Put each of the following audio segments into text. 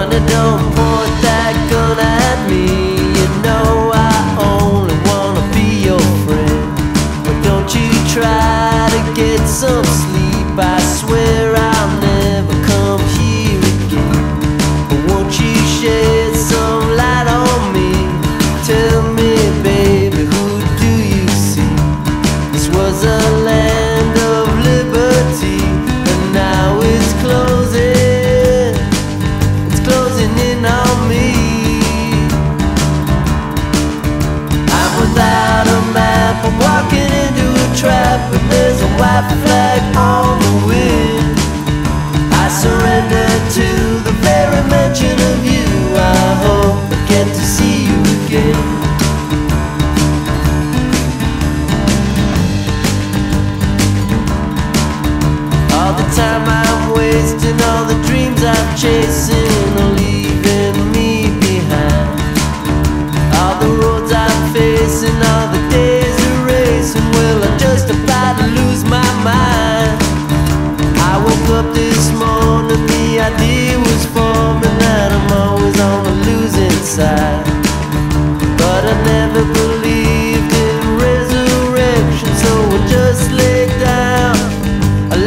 Honey, don't point that gun at me. You know I only wanna be your friend. But don't you try to get some sleep. I swear I'll never come here again. But won't you shed some light on me? Tell me, baby, who do you see? This was a land of liberty, and now it's closing. It's closing in on me. I'm without a map, I'm walking into a trap, and there's a white flag on the wind. I surrender to the very mention of you. I hope I get to see you again. All the time I'm wasting, all the dreams I'm chasing are leaving me behind. All the roads I'm facing, all the days are racing. Well, I'm just about to lose my mind. I woke up this morning, the idea was forming that I'm always on the losing side. But I never believed in resurrection, so I just laid down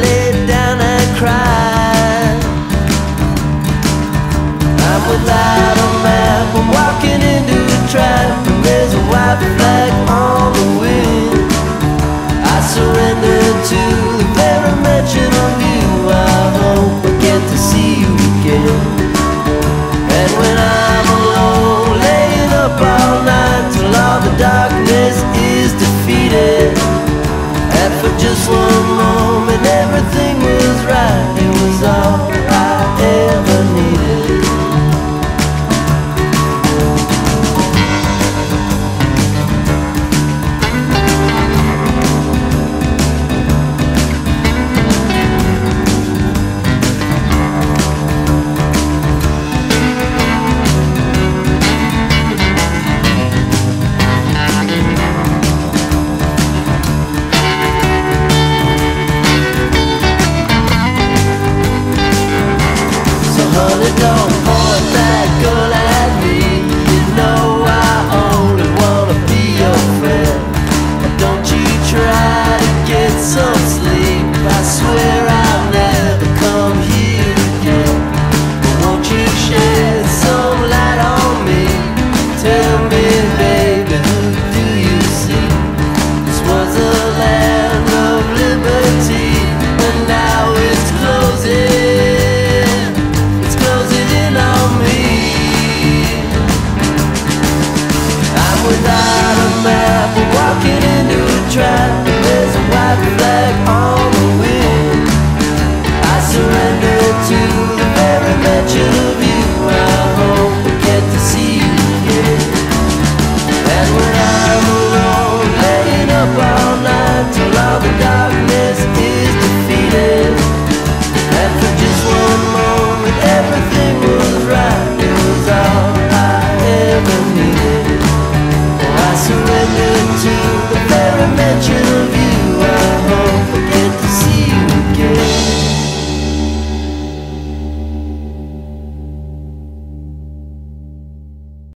and cried. I'm without